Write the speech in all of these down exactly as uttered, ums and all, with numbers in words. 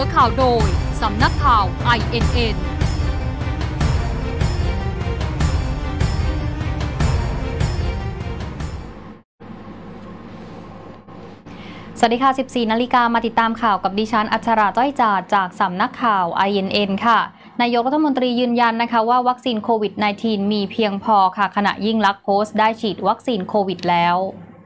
ข่าวโดยสำนักข่าว ไอ เอ็น เอ็นสวัสดีค่ะ สิบสี่ นาฬิกามาติดตามข่าวกับดิฉันอัชราจ้อยจาดจากสำนักข่าว ไอ เอ็น เอ็น ค่ะนายกรัฐมนตรียืนยันนะคะว่าวัคซีนโควิด สิบเก้า มีเพียงพอค่ะขณะยิ่งลักษณ์โพสต์ได้ฉีดวัคซีนโควิดแล้ว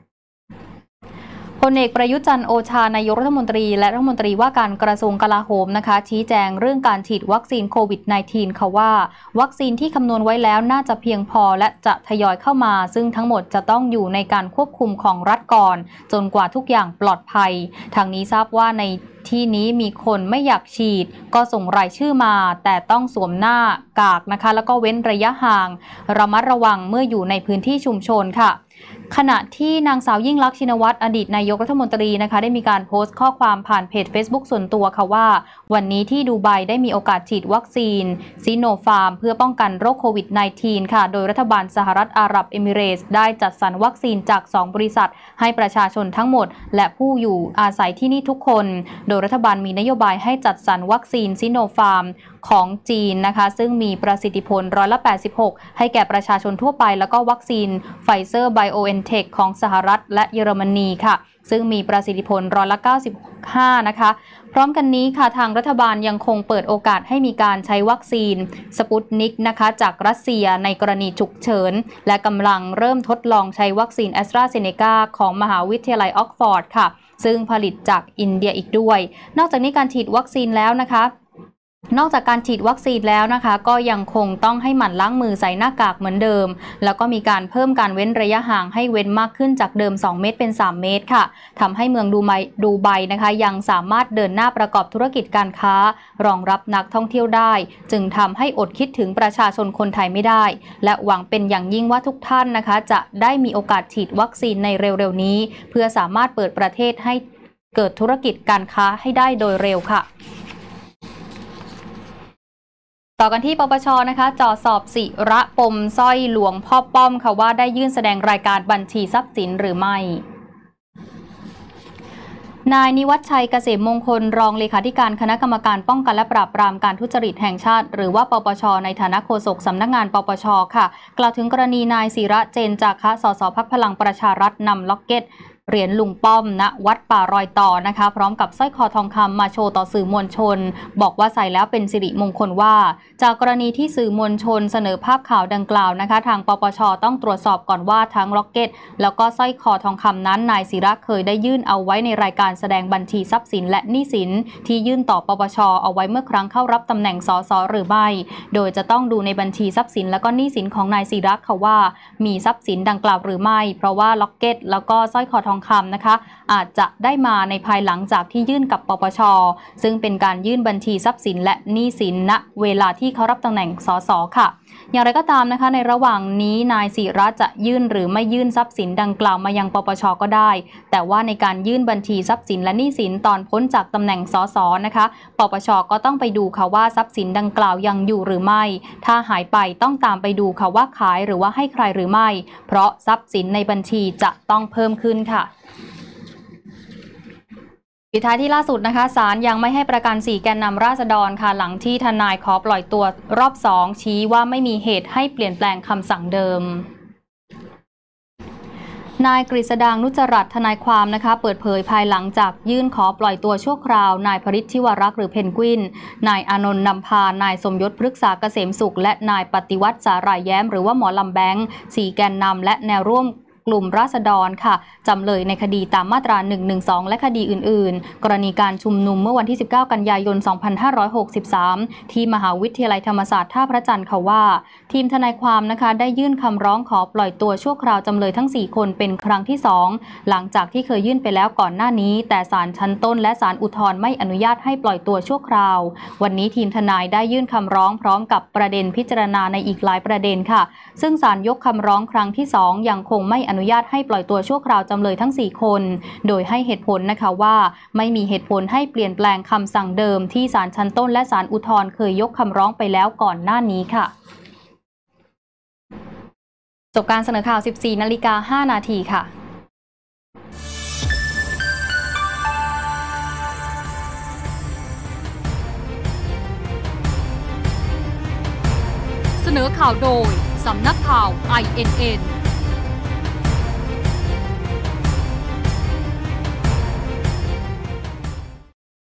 พลเอกประยุทธ์จันทร์โอชานายกรัฐมนตรีและรัฐมนตรีว่าการกระทรวงกลาโหมนะคะชี้แจงเรื่องการฉีดวัคซีนโควิด สิบเก้า ค่ะว่าวัคซีนที่คำนวณไว้แล้วน่าจะเพียงพอและจะทยอยเข้ามาซึ่งทั้งหมดจะต้องอยู่ในการควบคุมของรัฐก่อนจนกว่าทุกอย่างปลอดภัยทางนี้ทราบว่าในที่นี้มีคนไม่อยากฉีดก็ส่งรายชื่อมาแต่ต้องสวมหน้ากากนะคะแล้วก็เว้นระยะห่างระมัดระวังเมื่ออยู่ในพื้นที่ชุมชนค่ะขณะที่นางสาวยิ่งลักษณ์ชินวัตรอดีตนายกรัฐมนตรีนะคะได้มีการโพสต์ข้อความผ่านเพจ Facebook ส่วนตัวค่ะว่าวันนี้ที่ดูไบได้มีโอกาสฉีดวัคซีนซิโนฟาร์มเพื่อป้องกันโรคโควิด สิบเก้า ค่ะโดยรัฐบาลสหรัฐอาหรับเอมิเรตส์ได้จัดสรรวัคซีนจากสองบริษัทให้ประชาชนทั้งหมดและผู้อยู่อาศัยที่นี่ทุกคนโดยรัฐบาลมีนโยบายให้จัดสรรวัคซีนซิโนฟาร์มของจีนนะคะซึ่งมีประสิทธิผลร้อยละแปดสิบหกให้แก่ประชาชนทั่วไปแล้วก็วัคซีนไฟเซอร์ไบโอเอ็นเทคของสหรัฐและเยอรมนีค่ะซึ่งมีประสิทธิผลร้อยละเก้าสิบห้านะคะพร้อมกันนี้ค่ะทางรัฐบาลยังคงเปิดโอกาสให้มีการใช้วัคซีนสปุตนิกนะคะจากรัสเซียในกรณีฉุกเฉินและกำลังเริ่มทดลองใช้วัคซีนแอสตราเซเนกาของมหาวิทยาลัยออกฟอร์ดค่ะซึ่งผลิตจากอินเดียอีกด้วยนอกจากนี้การฉีดวัคซีนแล้วนะคะนอกจากการฉีดวัคซีนแล้วนะคะก็ยังคงต้องให้หมั่นล้างมือใส่หน้ากากเหมือนเดิมแล้วก็มีการเพิ่มการเว้นระยะห่างให้เว้นมากขึ้นจากเดิมสองเมตรเป็นสามเมตรค่ะทำให้เมืองดูไบดูไบนะคะยังสามารถเดินหน้าประกอบธุรกิจการค้ารองรับนักท่องเที่ยวได้จึงทำให้อดคิดถึงประชาชนคนไทยไม่ได้และหวังเป็นอย่างยิ่งว่าทุกท่านนะคะจะได้มีโอกาสฉีดวัคซีนในเร็วๆนี้เพื่อสามารถเปิดประเทศให้เกิดธุรกิจการค้าให้ได้โดยเร็วค่ะต่อกันที่ปปช.นะคะจ่อสอบศิระปมสร้อยหลวงพ่อป้อมค่ะว่าได้ยื่นแสดงรายการบัญชีทรัพย์สินหรือไม่นายนิวัฒน์ชัยเกษมมงคลรองเลขาธิการคณะกรรมการป้องกันและปราบปรามการทุจริตแห่งชาติหรือว่าปปช.ในฐานะโฆษกสำนักงานปปช.ค่ะกล่าวถึงกรณีนายศิระเจนจาคะ สสพรรคพลังประชารัฐนำล็อกเก็ตเหรียญลุงป้อมณวัดป่ารอยต่อนะคะพร้อมกับสร้อยคอทองคำมาโชว์ต่อสื่อมวลชนบอกว่าใส่แล้วเป็นสิริมงคลว่าจากกรณีที่สื่อมวลชนเสนอภาพข่าวดังกล่าวนะคะทางปปช.ต้องตรวจสอบก่อนว่าทั้งล็อกเก็ตแล้วก็สร้อยคอทองคำนั้นนายศิระเคยได้ยื่นเอาไว้ในรายการแสดงบัญชีทรัพย์สินและหนี้สินที่ยื่นต่อปปช.เอาไว้เมื่อครั้งเข้ารับตำแหน่งสสหรือไม่โดยจะต้องดูในบัญชีทรัพย์สินและก็หนี้สินของนายศิระค่ะว่ามีทรัพย์สินดังกล่าวหรือไม่เพราะว่าล็อกเก็ตแล้วก็สร้อยคอทองคำนะคะอาจจะได้มาในภายหลังจากที่ยื่นกับปปช.ซึ่งเป็นการยื่นบัญชีทรัพย์สินและหนี้สินณเวลาที่เขารับตำแหน่งสสค่ะอย่างไรก็ตามนะคะในระหว่างนี้นายศิระจะยื่นหรือไม่ยื่นทรัพย์สินดังกล่าวมายังปปช.ก็ได้แต่ว่าในการยื่นบัญชีทรัพย์สินและหนี้สินตอนพ้นจากตำแหน่งสสนะคะปปช.ก็ต้องไปดูค่ะว่าทรัพย์สินดังกล่าวยังอยู่หรือไม่ถ้าหายไปต้องตามไปดูค่ะว่าขายหรือว่าให้ใครหรือไม่เพราะทรัพย์สินในบัญชีจะต้องเพิ่มขึ้นค่ะปิดท้ายที่ล่าสุดนะคะศาลยังไม่ให้ประกันสี่แกนนำราษฎรค่ะหลังที่ทนายขอปล่อยตัวรอบสองชี้ว่าไม่มีเหตุให้เปลี่ยนแปลงคำสั่งเดิมนายกฤษดางนุจรัตน์ทนายความนะคะเปิดเผยภายหลังจากยื่นขอปล่อยตัวชั่วคราวนายพฤทธิ์ทิวรักษ์หรือเพนกวินนายอานนท์นำพานายสมยศพฤกษาเกษมสุขและนายปฏิวัติสาหร่ายแย้มหรือว่าหมอลำแบงค์สี่แกนนำและแนวร่วมกลุ่มราษฎรค่ะจำเลยในคดีตามมาตราหนึ่งหนึ่งสองและคดีอื่นๆกรณีการชุมนุมเมื่อวันที่สิบเก้ากันยายนสองพันห้าร้อยหกสิบสามที่มหาวิทยาลัยธรรมศาสตร์ท่าพระจันทร์ค่ะว่าทีมทนายความนะคะได้ยื่นคำร้องขอปล่อยตัวชั่วคราวจำเลยทั้งสี่คนเป็นครั้งที่สองหลังจากที่เคยยื่นไปแล้วก่อนหน้านี้แต่ศาลชั้นต้นและศาลอุทธรณ์ไม่อนุญาตให้ปล่อยตัวชั่วคราววันนี้ทีมทนายได้ยื่นคำร้องพร้อมกับประเด็นพิจารณาในอีกหลายประเด็นค่ะซึ่งศาลยกคำร้องครั้งที่สองยังคงไม่อนุญาตให้ปล่อยตัวชั่วคราวจำเลยทั้งสี่คนโดยให้เหตุผลนะคะว่าไม่มีเหตุผลให้เปลี่ยนแปลงคำสั่งเดิมที่ศาลชั้นต้นและศาลอุทธรณ์เคยยกคำร้องไปแล้วก่อนหน้านี้ค่ะจบการเสนอข่าว สิบสี่ นาฬิกา ห้า นาทีค่ะสนอข่าวโดย สำนักข่าว ไอ เอ็น เอ็น